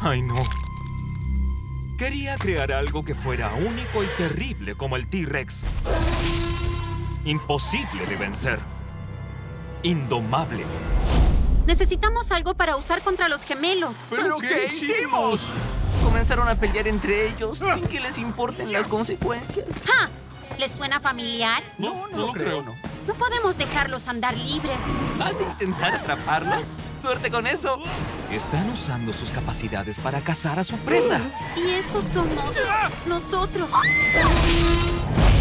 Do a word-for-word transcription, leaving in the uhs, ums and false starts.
Ay, no. Quería crear algo que fuera único y terrible como el T-Rex. Imposible de vencer. Indomable. Necesitamos algo para usar contra los gemelos. ¿Pero qué hicimos? Comenzaron a pelear entre ellos sin que les importen las consecuencias. ¡Ja! ¿Les suena familiar? No, no, lo creo. no. No podemos dejarlos andar libres. ¿Vas a intentar atraparlos? ¡Suerte con eso! Están usando sus capacidades para cazar a su presa. Y eso somos nosotros.